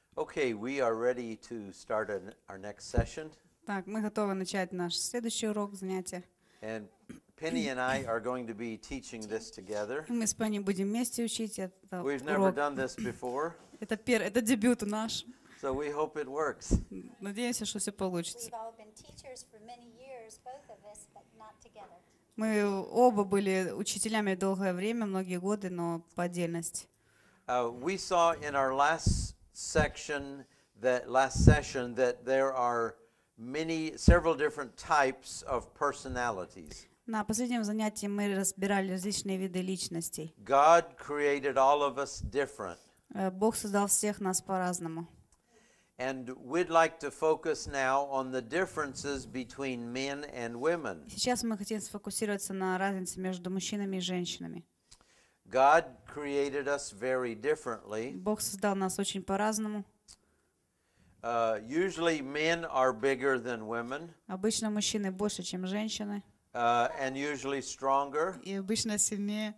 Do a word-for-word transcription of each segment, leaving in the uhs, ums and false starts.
Okay, we are ready to start an, our next session. Так, мы готовы начать наш следующий урок занятия. And Penny and I are going to be teaching this together. И мы с Пенни будем вместе учить этот We've never урок. done this before, Это, пер... это дебют наш. so we hope it works. Надеемся, что все получится. We've all been teachers for many years, both of us, but not together. Мы оба были учителями долгое время, многие годы, но по отдельности. Uh, we saw in our last section, that last session, that there are many, several different types of personalities. На последнем занятии мы разбирали различные виды личностей. God created all of us different. Э, Бог создал всех нас по-разному. And we'd like to focus now on the differences between men and women. Сейчас мы хотим сфокусироваться на разнице между мужчинами и женщинами. God created us very differently. Бог создал нас очень по-разному. Uh, usually men are bigger than women, Обычно мужчины больше, чем женщины, uh, and usually stronger, и обычно сильнее.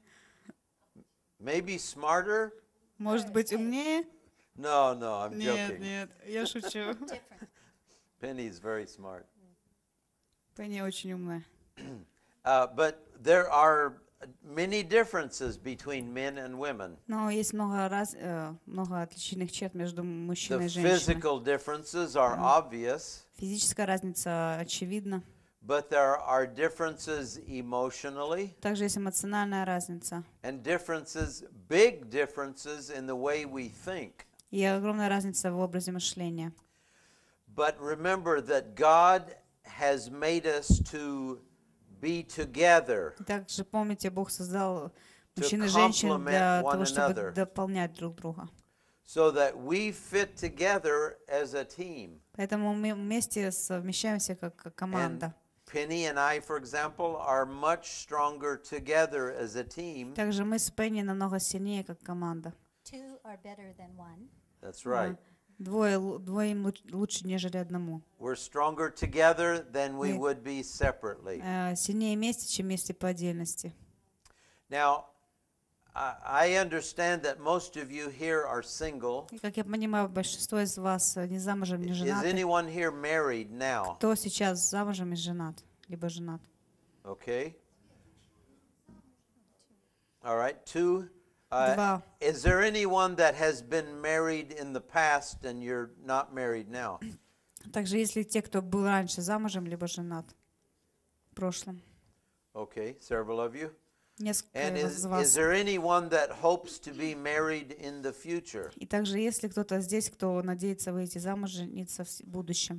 maybe smarter. Может быть, умнее? No, no, I'm Нет, joking. нет, я шучу. Different. Penny's very smart. Пенни очень умная. Uh, but there are many differences between men and women. Но есть много, раз, э, много отличительных черт между The мужчиной и женщиной. physical differences are obvious, Физическая разница очевидна. but there are differences emotionally Также есть эмоциональная разница. and differences, big differences in the way we think. И огромная разница в образе мышления. But remember that God has made us to be together. И также помните, Бог создал To мужчин и женщин для complement one того, чтобы another. дополнять друг друга. So that we fit together as a team. Поэтому мы вместе совмещаемся как как And команда. Penny and I, for example, are much stronger together as a team. Также мы с Пенни намного сильнее как команда. Two are better than one. That's right. Двое, лу- двоим луч- лучше, нежели одному. We're stronger together than we Мы- would be separately. Э, Сильнее вместе, чем вместе по отдельности. Now, I I understand that most of you here are single. И, как я понимаю, большинство из вас э, не замужем, не Is женаты. anyone here married now? Кто сейчас замужем и женат, либо женат? Okay. All right, two. Uh, Два. is there anyone that has been married in the past and you're not married now? Также есть ли те, кто был раньше замужем, либо женат в прошлом? Okay, several of you. Несколько And из is, is вас. there anyone that hopes to be married in the future? И также есть ли кто-то здесь, кто надеется выйти замуж, жениться в с- будущем?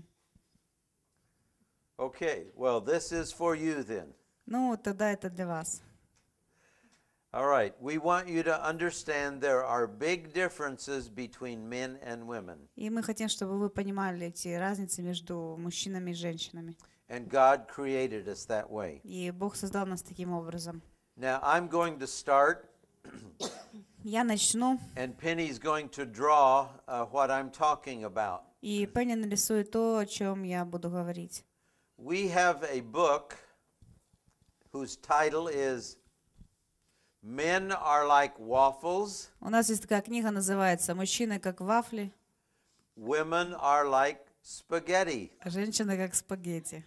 Okay, well, this is for you then. Ну, тогда это для вас. All right, we want you to understand there are big differences between men and women, И мы хотим, чтобы вы понимали эти разницы между мужчинами и женщинами. and God created us that way. И Бог создал нас таким образом. Now, I'm going to start, Я начну, and Penny's going to draw uh, what I'm talking about. и Пенни нарисует то, о чем я буду говорить. We have a book whose title is Men Are Like Waffles, У нас есть такая книга, называется «Мужчины как вафли, Women Are Like Spaghetti. а женщины как спагетти».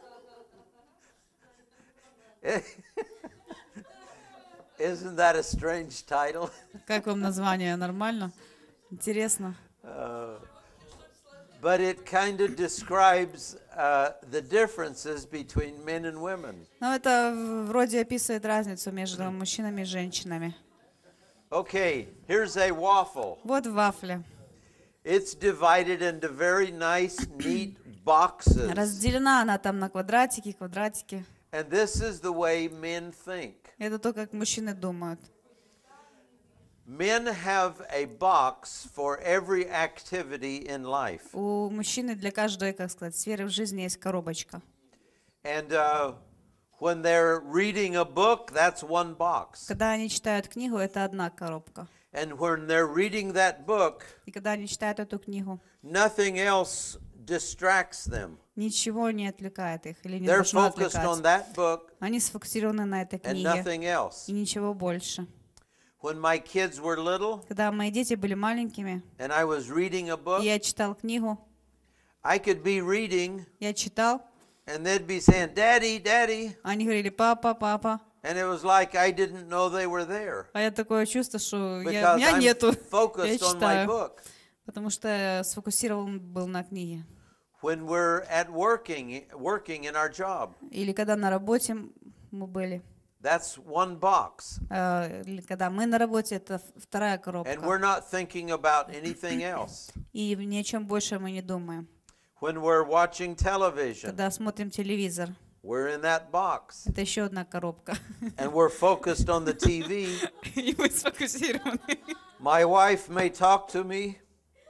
Isn't that a strange title? Как вам название? Нормально? Интересно? Uh, but it kind of describes uh, the differences between men and women. Ну, это в- вроде описывает разницу между мужчинами и женщинами. Okay, here's a waffle. Вот вафля. It's divided into very nice, neat boxes. Разделена она там на квадратики, квадратики. And this is the way men think. Это то, как мужчины думают. Men have a box for every activity in life. У мужчины для каждой, как сказать, сферы в жизни есть коробочка. And uh, when they're reading a book, that's one box. Когда они читают книгу, это одна коробка. And when they're reading that book, И когда они читают эту книгу, nothing else distracts them. ничего не отвлекает их или не They're должно focused on отвлекать. that book Они сфокусированы на этой and книге nothing else. и ничего больше. when my kids were little Когда мои дети были маленькими, and I was reading a и book, я читал книгу, I could be reading я читал, and they'd be saying, Daddy, Daddy. они говорили: папа, папа. And it was like I didn't know they were there А я такое чувство, что я, because меня I'm нету. Я focused on my читаю, book. потому что я сфокусирован был на книге. When we're at working, working in our job, Или когда на работе мы были, that's one box. э, или когда мы на работе, это вторая And коробка. we're not thinking about anything else. И ни о чем больше мы не думаем. When we're watching television, Когда смотрим телевизор, we're in that box. это еще одна коробка. And we're focused on the T V. И мы сфокусированы. My wife may talk to me,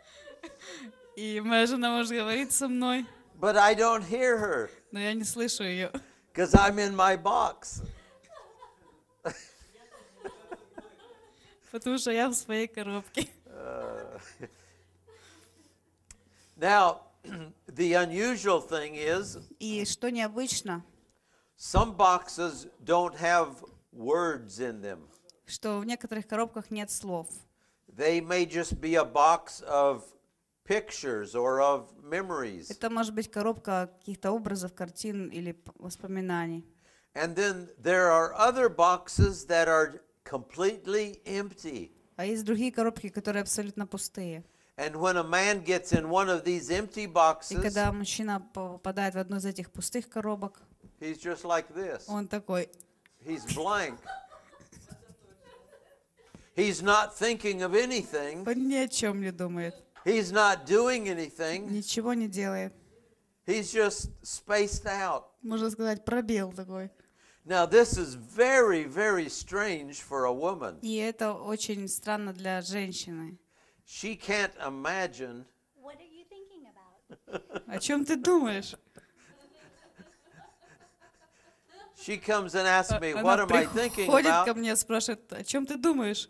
И моя жена может говорить со мной, but I don't hear her но я не слышу ее. because I'm in my box. Потому что я в своей коробке. Now, the unusual thing is И что необычно, some boxes don't have words in them. что в некоторых коробках нет слов. They may just be a box of pictures or of memories. Это может быть коробка каких-то образов, картин или п- воспоминаний. And then there are other boxes that are completely empty. А есть другие коробки, которые абсолютно пустые. And when a man gets in one of these empty И boxes, когда мужчина попадает в одну из этих пустых коробок, he's just like this. он такой: He's blank. He's not thinking of anything. он ни о чем не думает, He's not doing anything. ничего не делает. He's just spaced out. Можно сказать, пробел такой. Now, this is very, very strange for a woman. И это очень странно для женщины. She can't imagine What are you thinking about? О чем ты думаешь? She comes and asks me, Она what am I thinking приходит ко about? мне, спрашивает: о чем ты думаешь?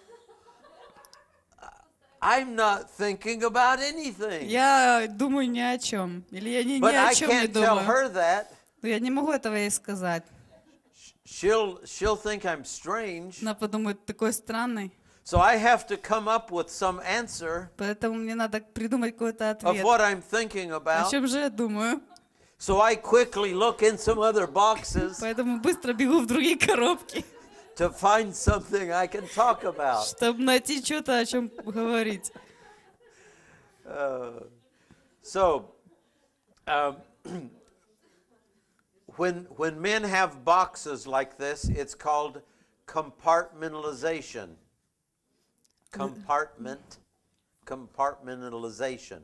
I'm not thinking about anything. Я думаю ни о чем. Или я ни, ни But о I чем не can't tell думаю. her that. Но я не могу этого ей сказать. She'll, she'll think I'm strange. Она подумает: такой странный. So I have to come up with some answer Поэтому мне надо придумать какой-то of ответ. what I'm thinking О about. чем же я думаю? So I quickly look in some other boxes Поэтому быстро бегу в другие коробки, to find something I can talk about. чтобы найти что-то, о чем говорить. Uh, so, um, when when men have boxes like this, it's called compartmentalization. Compartment, compartmentalization.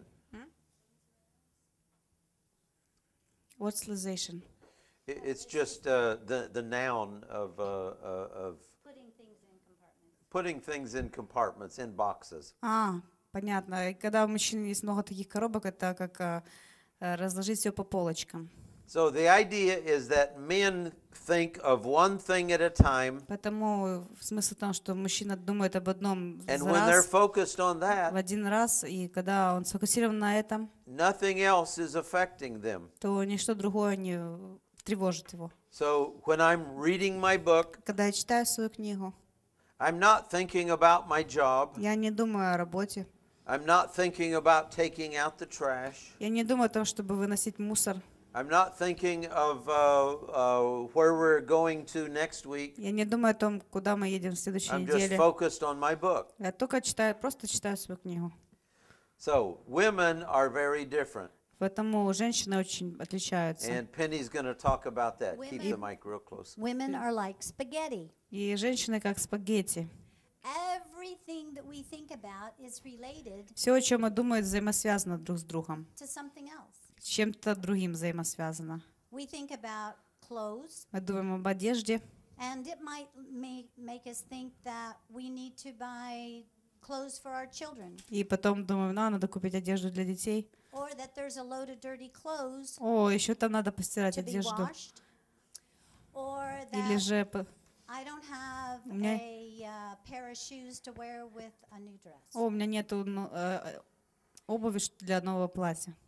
What's lization? I- It's just uh, the the noun of uh, uh, of Putting things in compartments. putting things in compartments in boxes. А, понятно. И когда у мужчин есть много таких коробок, это как а, а, разложить все по полочкам. So the idea is that men think of one thing at a time, Поэтому смысл в том, что мужчина думает об одном and за when they're раз, focused on в that, один раз, и когда он сфокусирован на этом, nothing else is affecting them. то ничто другое не тревожит его. So when I'm reading my book, Когда я читаю свою книгу, I'm not thinking about my job. я не думаю о работе. I'm not thinking about taking out the trash. Я не думаю о том, чтобы выносить мусор. I'm not thinking of uh, uh, where we're going to next week. Я не думаю о том, куда мы едем в следующей I'm just неделе. focused on my book. Я только читаю, просто читаю свою книгу. So women are very different. Поэтому женщины очень отличаются. And Penny's going to talk about that. Keep the Women- mic real close. Women are like spaghetti. И женщины как спагетти. Everything that we think about is related Все, о чем мы думаем, взаимосвязано друг с другом. to something else. С чем-то другим взаимосвязано. We think about clothes, Мы думаем об одежде, and it might make, make us think that we need to buy clothes for our children, и потом думаем: ну, надо купить одежду для детей. or that there's a load of dirty clothes О, еще там надо постирать to be одежду. washed, or Или that же п- I don't have У меня- a uh, pair of shoes to wear with a new dress. о, у меня нету ну, э, обуви ш- для нового платья.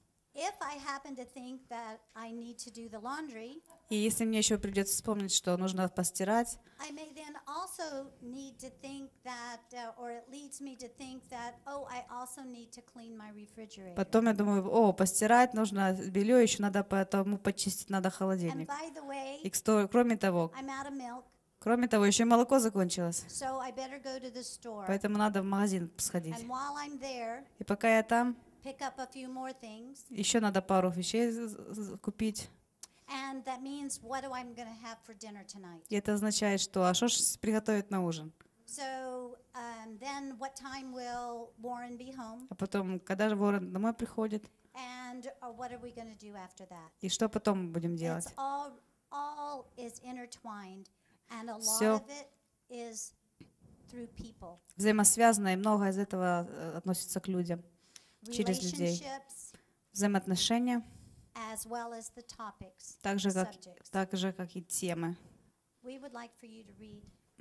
if I happen to think that I need to do the laundry, И если мне еще придется вспомнить, что нужно постирать, I may then also need to think that, uh, or it leads me to think that, oh, I also need to clean my refrigerator. потом я думаю, о, постирать нужно белье, еще надо поэтому почистить надо And холодильник. by the way, И ксто- кроме того, I'm out of milk, кроме того, еще и молоко закончилось, so I better go to the store. поэтому надо в магазин сходить. And while I'm there, И пока я там, pick up a few more things. еще надо пару вещей з- з- купить. And that means, what do I'm going to have for dinner tonight? И это означает, что а что ж приготовить на ужин? So um, then what time will Warren be home? А потом, когда же ворон домой приходит, And uh, what are we going to do after that? и что потом будем делать? It's all, all is intertwined, and a lot Всё. of it is through people. Взаимосвязано, и многое из этого э, относится к людям. Через людей. Relationships, Взаимоотношения, as well as the topics, так же, как, subjects. так же, как и темы. We would like for you to read.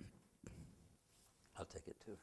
I'll take it too.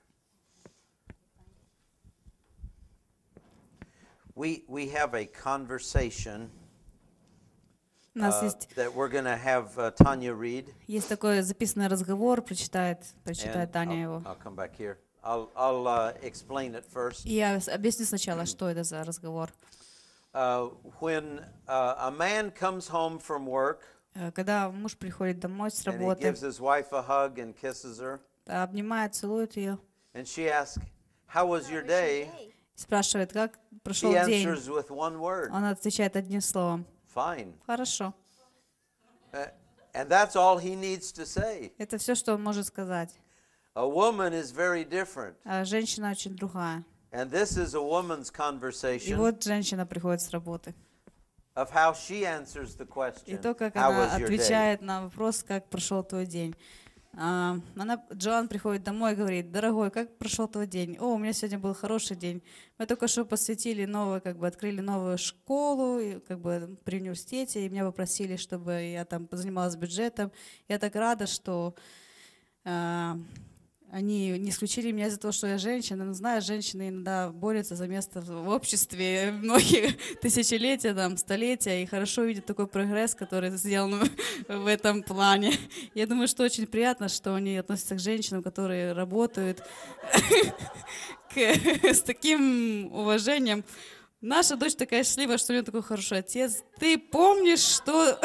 We, we have a conversation У нас uh, есть, that we're going to have uh, Tanya read. есть такой записанный разговор, прочитает, And прочитает Таня I'll, его. I'll come back here. I'll, I'll uh, explain it first. И я с- объясню сначала, что это за разговор. Uh, when uh, a man comes home from work Э, Когда муж приходит домой с and he работы, gives his wife a hug and kisses her, обнимает, целует ее, and she asks, "How was your day?" спрашивает, как прошел She день. answers with one word, Он отвечает одним словом. "Fine." Хорошо. Uh, and that's all he needs to say. Это все, что он может сказать. A woman is very different. А женщина очень другая. And this is a woman's И conversation вот женщина приходит с работы. of how she answers the И question, то, как "How она was your day?" отвечает на вопрос, как прошел твой день. А, Она, Джоан приходит домой и говорит: дорогой, как прошел твой день? О, у меня сегодня был хороший день. Мы только что посвятили новую, как бы открыли новую школу, и, как бы при университете, и меня попросили, чтобы я там занималась бюджетом. Я так рада, что а, они не исключили меня из-за того, что я женщина. Но знаешь, женщины иногда борются за место в обществе многие тысячелетия, там, столетия, и хорошо видят такой прогресс, который сделан в этом плане. Я думаю, что очень приятно, что они относятся к женщинам, которые работают к- с таким уважением. Наша дочь такая счастливая, что у нее такой хороший отец. Ты помнишь, что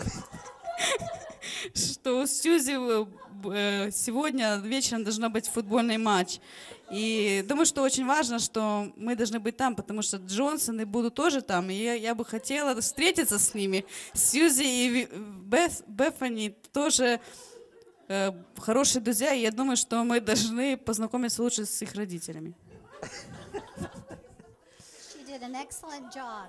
что у Сьюзи э, сегодня вечером должна быть футбольный матч. И думаю, что очень важно, что мы должны быть там, потому что Джонсоны будут тоже там. И я, я бы хотела встретиться с ними. Сьюзи и Ви- Беф- Бефани тоже э, хорошие друзья. И я думаю, что мы должны познакомиться лучше с их родителями. She did an excellent job.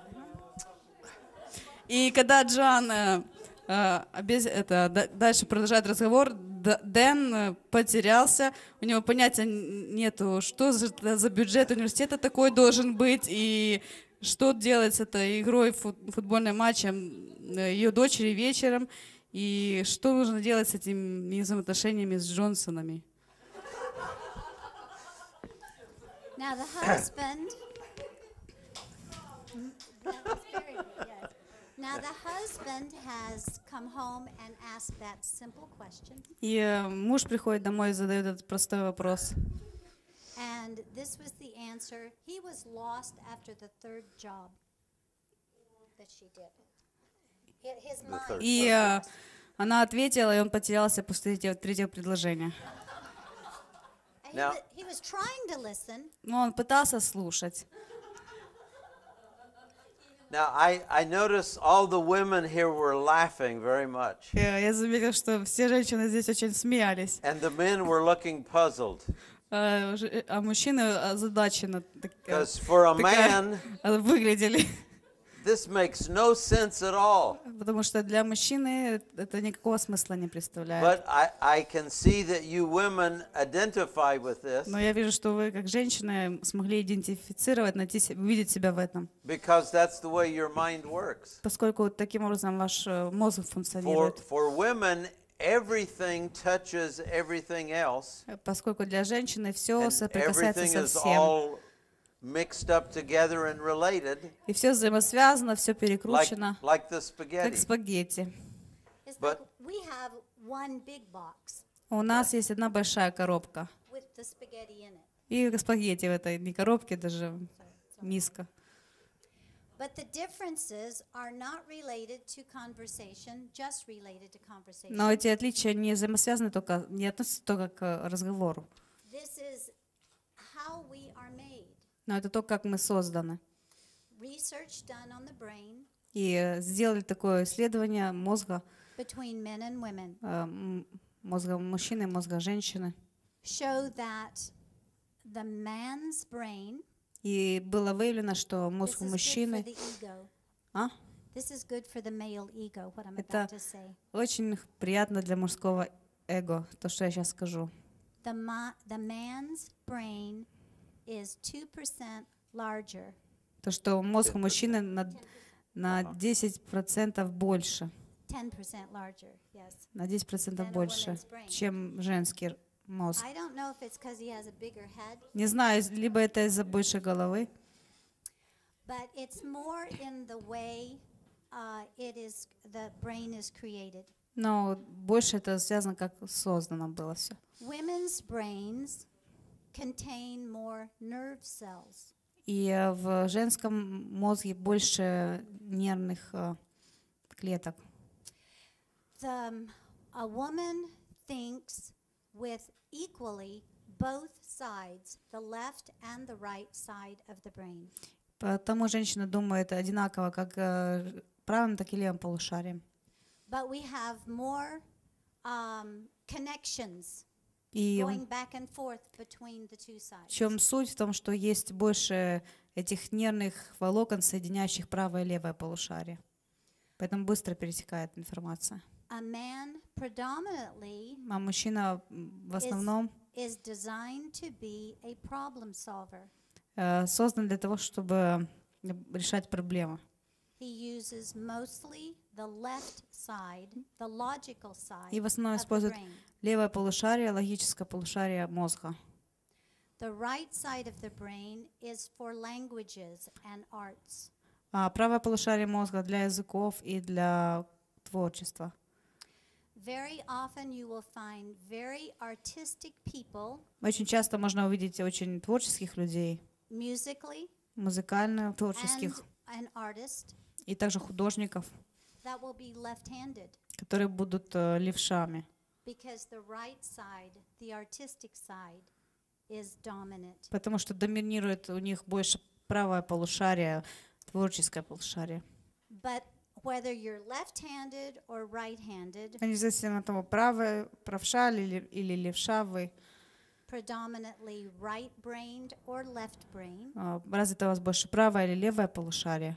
И когда Джан э, э, обез- это, да- дальше продолжает разговор, Д- Дэн э, потерялся, у него понятия н- нету, что за, за бюджет университета такой должен быть, и что делать с этой игрой, фут- футбольным матчем э, ее дочери вечером, и что нужно делать с этими взаимоотношениями с Джонсонами. Now the husband. That was very good, yes. Now the husband has come home and asked that simple question, И э, муж приходит домой и задает этот простой вопрос. and this was the answer. He was lost after the third job that she did. Hi- His The mind. third. И э, она ответила, и он потерялся после третьего, третьего предложения. And He, Now- wa- he was trying to listen, Но он пытался слушать. Now, I, I notice all the women here were laughing very much, Э, Я заметил, что все женщины здесь очень смеялись, and the men were looking puzzled. а ж- а мужчины озадаченно так, э, Because for a такая- man, э, выглядели. this makes no sense at all. Потому что для мужчины это никакого смысла не представляет. But I, I can see that you women identify with this Но я вижу, что вы, как женщины, смогли идентифицировать, найти, се- увидеть себя в этом. because that's the way your mind works. Поскольку таким образом ваш э, мозг For, функционирует. for women, everything touches everything else, Поскольку для женщины все and соприкасается everything со is всем. all mixed up together and related, И все взаимосвязано, все like, перекручено, like the как spaghetti. спагетти. It's But- like we have one big box У нас есть одна большая коробка. with the spaghetti in it. И спагетти в этой не коробке, даже миска. But the differences are not related to conversation, just related to conversation. Но эти отличия не взаимосвязаны только, не относятся только к разговору. This is how we are made. Но это то, как мы созданы. Research done on the brain И э, сделали такое исследование мозга, between men and women э, м- мозга мужчины, мозга женщины. show that the man's brain И было выявлено, что this мозг у is good for мужчины the ego. а, This is good for the male ego, what I'm Это- about to say. очень приятно для мужского эго, то, что я сейчас скажу. The, ma- the man's brain is two percent larger, То, что мозг у мужчины на, на десять процентов больше, ten percent larger, yes. на десять процентов Than a больше, woman's brain. чем женский мозг. I don't know if it's because he has a bigger head, Не знаю, либо это из-за большей головы, but it's more in the way uh, it is, the brain is created. но больше это связано, как создано было все. Women's brains contain more nerve cells. И э, в женском мозге больше нервных э, клеток. The, um, a woman thinks with equally both sides, the left and the right side of the brain. Потому женщина думает одинаково, как э, правым, так и левым полушарием. But we have more um, connections И going back and forth between the two в sides. чем суть? В том, что есть больше этих нервных волокон, соединяющих правое и левое полушарие. Поэтому быстро перетекает информация. A man predominantly А мужчина м, в основном is designed to be a problem solver. э, создан для того, чтобы решать проблемы. He uses mostly the left side, the logical side И в основном of the использует brain. левое полушарие, логическое полушарие мозга. The right side of the brain is for languages and arts. А правое полушарие мозга для языков и для творчества. Very often you will find very artistic people, Очень часто можно увидеть очень творческих людей, musically музыкально and творческих, an artist, и также художников, that will be left-handed которые будут э, левшами. because the right side, the artistic side, is dominant. Потому что доминирует у них больше правое полушарие, творческое полушарие. But whether you're left-handed or right-handed, А независимо от того, правое, правша или, или левша вы, predominantly right-brained or left-brained, а, развито у вас больше правое или левое полушарие,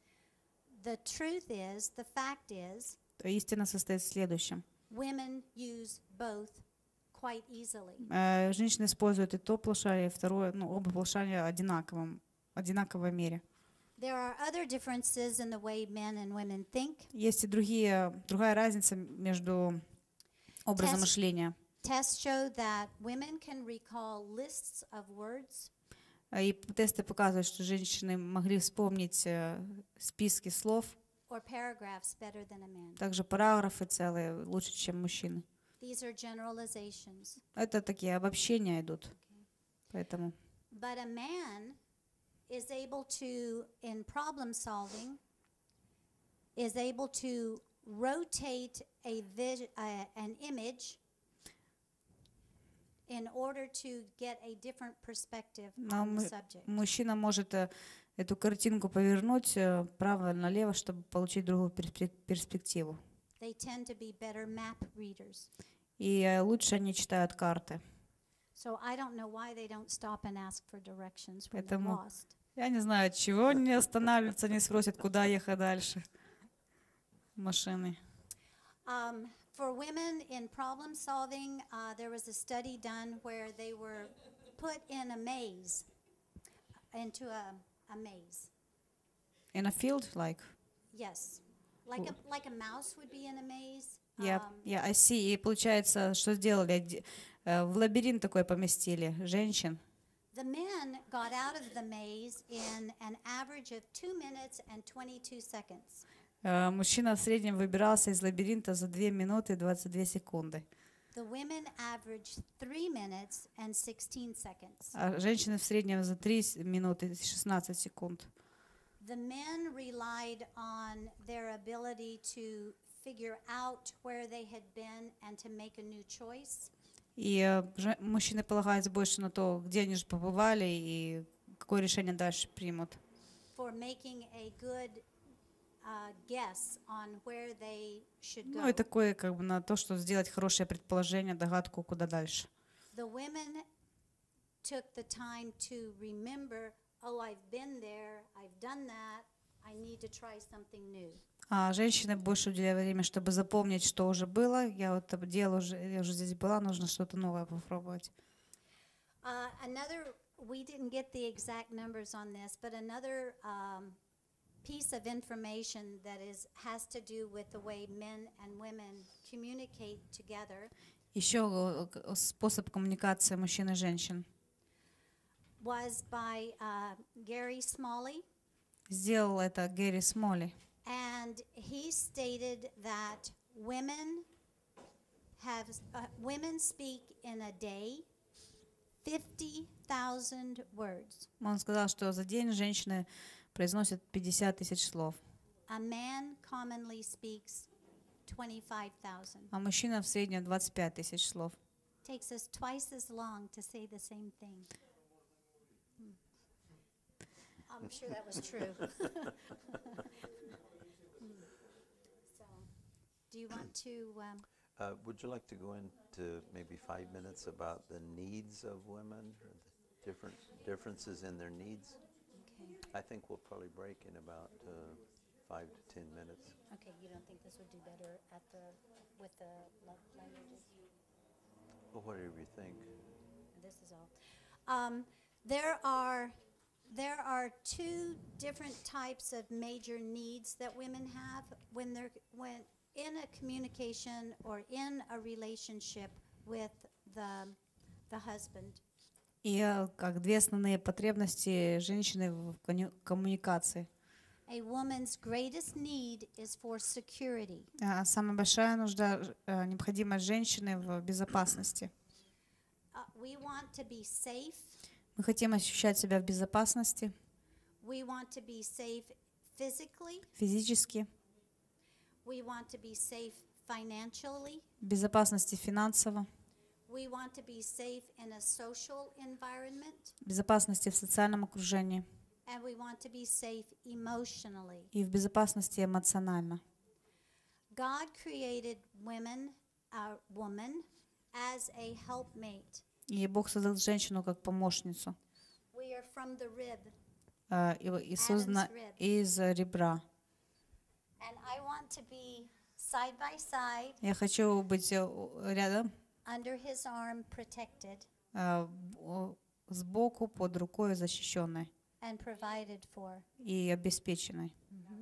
the truth is, the fact is, то истина состоит в следующем. women use both quite easily. Э, Женщины используют и то полушарие, и второе, ну, оба полушария одинаковом, одинаковой мере. There are other differences in the way men and women think. Есть и другие, другая разница между образом Тест. мышления. Tests show that women can recall lists of words А, И тесты показывают, что женщины могли вспомнить э, списки слов, or paragraphs better than a man. также параграфы целые лучше, чем мужчины. These are generalizations. Это такие обобщения идут. Поэтому But a man is able to, in problem solving, is able to rotate a vis- uh, an image in order to get a different perspective Но on the мы- subject. мужчина может э, эту картинку повернуть э, вправо налево, чтобы получить другую перспе- перспективу. They tend to be better map readers. И э, лучше они читают карты. So I don't know why they don't stop and ask for directions when they're Поэтому lost. я не знаю, от чего они останавливаются, не спросят, куда ехать дальше. Машины. Um, for women in problem solving, uh, there was a study done where they were put in a maze, into a, a maze. In a field, like, Yes, like a like a mouse would be in a maze. yeah, Um, yeah, I see. И получается, что сделали? Ди- э, В лабиринт такой поместили женщин. The men got out of the maze in an average of two minutes and twenty-two seconds. Э, Мужчина в среднем выбирался из лабиринта за две минуты и двадцать две секунды, The women averaged three minutes and sixteen seconds. а женщины в среднем за три минуты и шестнадцать секунд. The men relied on their ability to figure out where they had been and to make a new choice. И э, же- мужчины полагаются больше на то, где они же побывали и какое решение дальше примут. For making a good uh, guess on where they should Ну и go. такое как бы на то, что сделать хорошее предположение, догадку, куда дальше. The women took the time to remember, oh, I've been there, I've done that, I need to try something new. А женщины больше уделяют время, чтобы запомнить, что уже было. Я вот это делала, уже, я уже здесь была, нужно что-то новое попробовать. Uh, another, we didn't get the exact numbers on this, but another um, piece of information that is has to do with the way men and women communicate together Еще э, к- способ коммуникации мужчин и женщин. was by uh, Gary Smalley, Сделал это Гэри Смолли. and he stated that women have uh, women speak in a day fifty thousand words. Он сказал, что за день женщины произносят пятьдесят тысяч слов, A man commonly speaks twenty-five thousand. а мужчина в среднем двадцать пять тысяч слов. Takes us twice as long to say the same thing. Hmm. I'm sure that was true. Hmm. So, do you want to? Um, Uh, would you like to go into maybe five minutes about the needs of women, or the different differences in their needs? okay. I think we'll probably break in about uh, five to ten minutes. Okay. You don't think this would do better at the with the love languages? Well, whatever you think. This is all. Um, there are there are two different types of major needs that women have when they're when in a communication or in a relationship with the the husband. И э, как две основные потребности женщины в коню- коммуникации. A woman's greatest need is for security. А Самая большая нужда, э, необходимость женщины в безопасности. Uh, we want to be safe. Мы хотим ощущать себя в безопасности We want to be safe physically. физически, We want to be safe financially. в безопасности финансово, We want to be safe in a social environment. в безопасности в социальном окружении And we want to be safe emotionally. и в безопасности эмоционально. God created women, a woman, as a helpmate. И Бог создал женщину как помощницу We are from the rib, э, и, и создана Adam's rib. из ребра. and I want to be side by side, Я хочу быть э, у- рядом, under His arm, protected э, б- сбоку, под рукой, защищенной and provided for. и обеспеченной.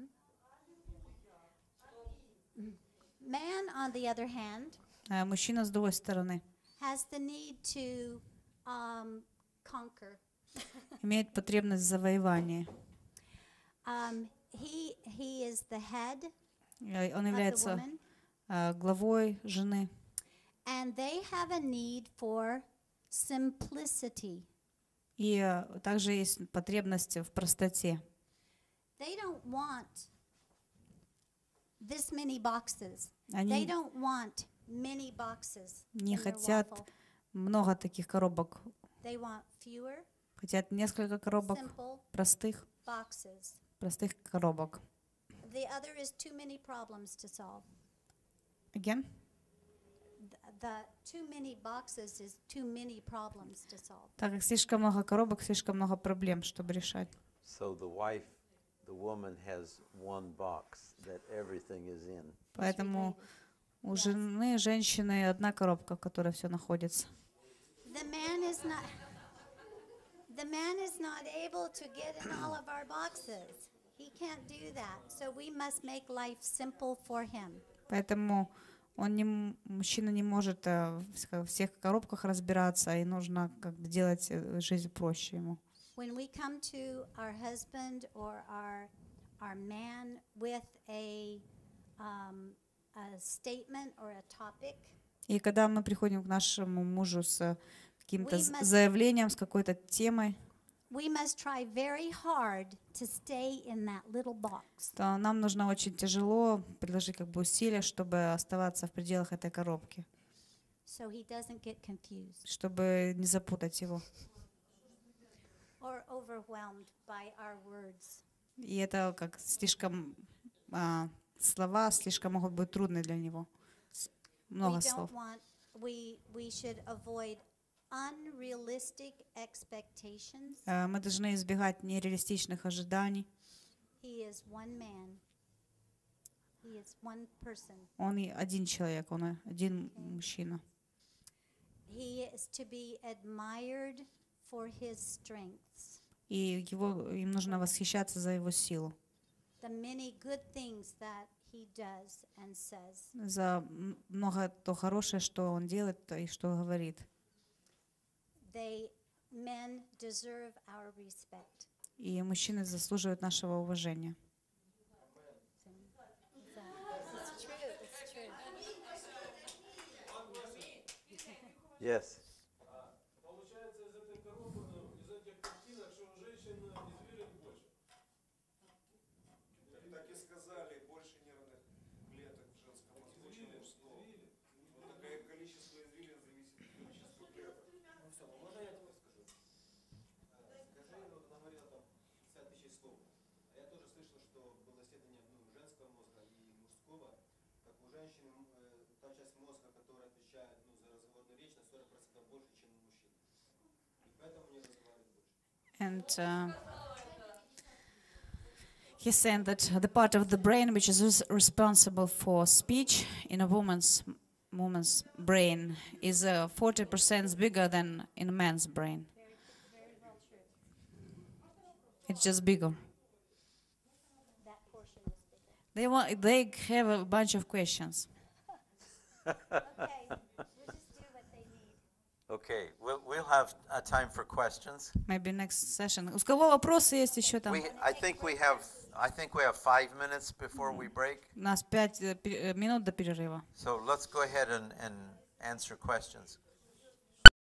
Man, on the other hand, Э, Мужчина, с другой стороны, has the need to um, conquer. имеет потребность в завоевании. Um, he he is the head Э, Он of the является woman, э, главой жены. and they have a need for simplicity. И э, также есть потребность в простоте. They don't want this many boxes. They Они don't want many boxes не in their хотят waffle. много таких коробок. They want fewer, Хотят несколько коробок, simple простых, boxes. простых коробок. The other is too many problems to solve. Again? The, the too many boxes is too many problems to solve. Так как слишком много коробок, слишком много проблем, чтобы решать. So the wife, the woman has one box that everything is in. Поэтому у Yes. жены, женщины одна коробка, в которой все находится. The man is not the man is not able to get in all of our boxes. He can't do that. So we must make life simple for him. Поэтому Он не, м- мужчина не может э, в с- во всех коробках разбираться, и нужно как бы делать э, жизнь проще ему. When we come to our husband or our our man with a um, a statement or a topic, И когда мы приходим к нашему мужу с каким-то We з- must- заявлением, с какой-то темой, we must try very hard to stay in that little box. то нам нужно очень тяжело приложить как бы усилия, чтобы оставаться в пределах этой коробки, So he doesn't get confused чтобы не запутать его. or overwhelmed by our words. И это как слишком а, слова слишком могут быть трудны для него. С- We Много слов. don't want, we, we should avoid unrealistic expectations. Э, Мы должны избегать нереалистичных ожиданий. He is one man. He is one person. Он и один человек, он и один мужчина. He is to be admired for his strengths, И его, им нужно восхищаться за его силу, the many good things that he does and says. за м- много то хорошее, что он делает и что говорит. They, men deserve our respect. И мужчины заслуживают нашего уважения. So, it's true, it's true. Yes. Получается, из этой коробки, ну, из этих картинок, что у женщин извилин больше. Так и сказали, больше нервных клеток в женском мозгу, чем мужского. Вот такое количество извилин зависит от количества клеток. Ну все, можно я тебе скажу? Э, Скажи, ну ты говорила там пятьдесят тысяч слов. А я тоже слышал, что было исследование ну, женского мозга и мужского. Как у женщины м, э, та часть мозга, которая отвечает ну, за разговорную речь, на сорок процентов больше, чем у мужчин. И поэтому не разговаривают больше. And uh, he's saying that the part of the brain which is res- responsible for speech in a woman's woman's brain is uh, forty percent bigger than in a man's brain. It's just bigger. That portion is bigger. They want. They have a bunch of questions. Okay, we'll just do what they need. Okay, we'll, we'll have a time for questions. Maybe next session. У кого вопросы есть еще там? We, I think we have, I think we have five minutes before we break. У нас пять э, пе- э, минут до перерыва. So let's go ahead and, and answer questions.